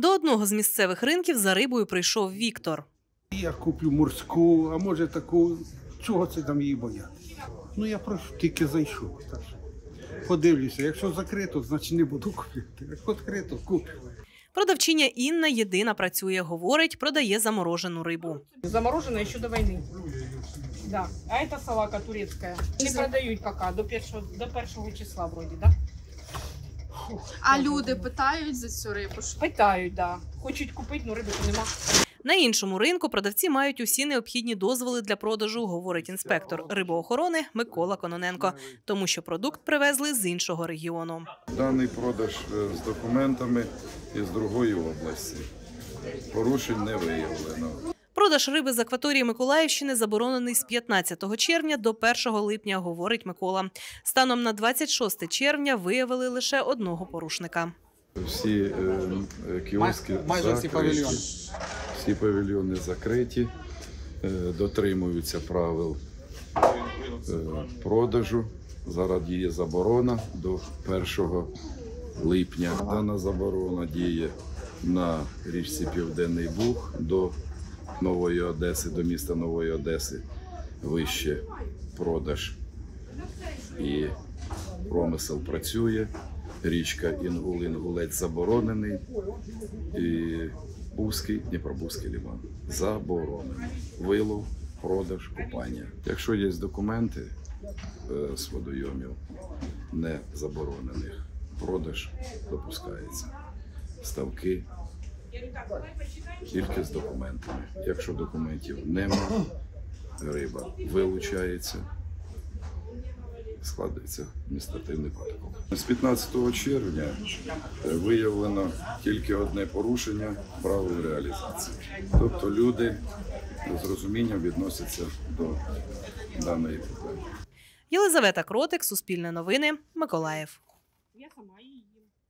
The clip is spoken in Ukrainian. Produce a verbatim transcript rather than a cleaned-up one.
До одного з місцевих ринків за рибою прийшов Віктор. Я куплю морську, а може таку, чого це там її боятися? Ну я прошу, тільки зайшов. Так. Подивлюся, якщо закрито, значить не буду купити. Якщо відкрито, куплю. Продавчиня Інна єдина працює, говорить, продає заморожену рибу. Заморожена ще до війни. Да. А это салака турецкая. Не продають поки, до першого, до першого числа вроді, да? А люди питають за цю рибу? Питають, да. Хочуть купити, але риби нема. На іншому ринку продавці мають усі необхідні дозволи для продажу, говорить інспектор рибоохорони Микола Кононенко, тому що продукт привезли з іншого регіону. Даний продаж з документами із другої області. Порушень не виявлено. Продаж риби з акваторії Миколаївщини заборонений з п'ятнадцятого червня до першого липня, говорить Микола. Станом на двадцять шосте червня виявили лише одного порушника. Всі е, кіоски майже всі павільйони. Всі павільйони закриті, е, дотримуються правил е, продажу. Зараз діє заборона до першого липня. Дана заборона діє на річці Південний Буг до Нової Одеси, до міста Нової Одеси. Вище продаж і промисел працює. Річка Інгул, Інгулець заборонений, і Бузький, Дніпробузький лиман заборонений. Вилов, продаж, купання. Якщо є документи з водойомів не заборонених, продаж допускається. Ставки тільки з документами. Якщо документів немає, риба вилучається. Складається адміністративний протокол. З п'ятнадцятого червня виявлено тільки одне порушення правил реалізації. Тобто люди з розумінням відносяться до даної проблеми. Єлизавета Кротик, Суспільне новини, Миколаїв. Я сама її.